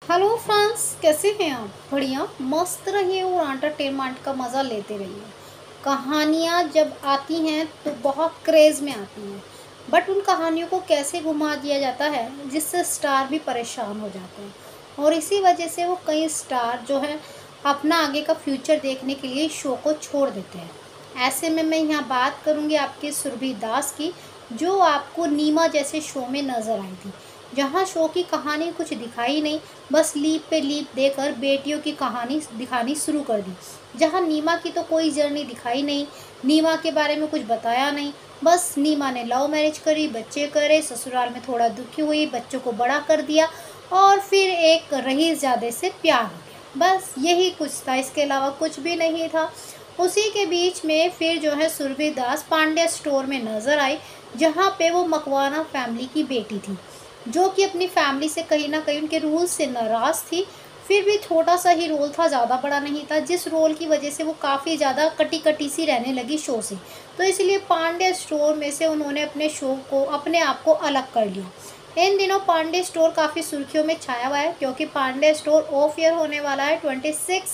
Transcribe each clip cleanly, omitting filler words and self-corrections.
Hello friends, कैसे हैं आप? बढ़िया मस्त रहिए और एंटरटेनमेंट का मज़ा लेते रहिए। कहानियाँ जब आती हैं तो बहुत क्रेज़ में आती हैं, बट उन कहानियों को कैसे घुमा दिया जाता है जिससे स्टार भी परेशान हो जाते हैं। और इसी वजह से वो कई स्टार जो है अपना आगे का फ्यूचर देखने के लिए शो को छोड़ देते हैं। ऐसे में मैं यहाँ बात करूँगी आपकी सुरभि दास की, जो आपको नीमा जैसे शो में नज़र आई थी, जहाँ शो की कहानी कुछ दिखाई नहीं, बस लीप पे लीप देकर बेटियों की कहानी दिखानी शुरू कर दी। जहाँ नीमा की तो कोई जर्नी दिखाई नहीं, नीमा के बारे में कुछ बताया नहीं, बस नीमा ने लव मैरिज करी, बच्चे करे, ससुराल में थोड़ा दुखी हुई, बच्चों को बड़ा कर दिया और फिर एक रईसजादे से प्यार हो गया। बस यही कुछ था, इसके अलावा कुछ भी नहीं था। उसी के बीच में फिर जो है सुरभि दास पांड्या स्टोर में नज़र आई, जहाँ पे वो मकवाना फैमिली की बेटी थी, जो कि अपनी फैमिली से कहीं न कहीं उनके रूल्स से नाराज़ थी। फिर भी छोटा-सा ही रोल था, ज़्यादा बड़ा नहीं था, जिस रोल की वजह से वो काफ़ी ज़्यादा कटी-कटी सी रहने लगी शो से। तो इसलिए पांड्या स्टोर में से उन्होंने अपने शो को, अपने आप को अलग कर लिया। इन दिनों पांड्या स्टोर काफ़ी सुर्खियों में छाया हुआ है, क्योंकि पांड्या स्टोर ऑफ एयर होने वाला है 26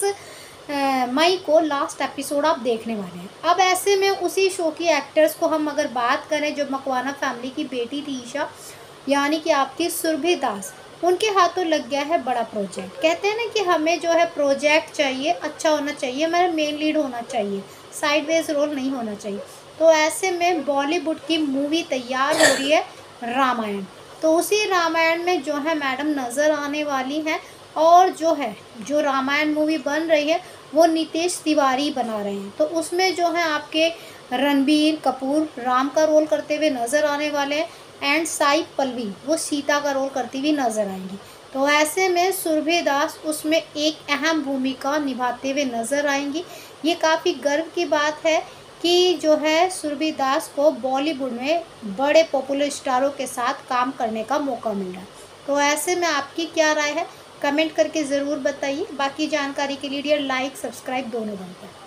मई को। लास्ट एपिसोड आप देखने वाले हैं। अब ऐसे में उसी शो की एक्टर्स को हम अगर बात करें, जो मकवाना फैमिली की बेटी थी ईशा, यानी कि आपकी सुरभि दास, उनके हाथों लग गया है बड़ा प्रोजेक्ट। कहते हैं ना कि हमें जो है प्रोजेक्ट चाहिए, अच्छा होना चाहिए, हमारा मेन लीड होना चाहिए, साइडवेज रोल नहीं होना चाहिए। तो ऐसे में बॉलीवुड की मूवी तैयार हो रही है, रामायण। तो उसी रामायण में जो है मैडम नज़र आने वाली हैं, और जो है जो रामायण मूवी बन रही है वो नितेश तिवारी बना रहे हैं। तो उसमें जो है आपके रणबीर कपूर राम का रोल करते हुए नज़र आने वाले हैं, एंड साई पल्लवी वो सीता का रोल करती हुई नजर आएंगी। तो ऐसे में सुरभि दास उसमें एक अहम भूमिका निभाते हुए नजर आएंगी। ये काफ़ी गर्व की बात है कि जो है सुरभि दास को बॉलीवुड में बड़े पॉपुलर स्टारों के साथ काम करने का मौका मिल रहा है। तो ऐसे में आपकी क्या राय है, कमेंट करके ज़रूर बताइए। बाकी जानकारी के लिए डियर लाइक सब्सक्राइब दोनों बनता है।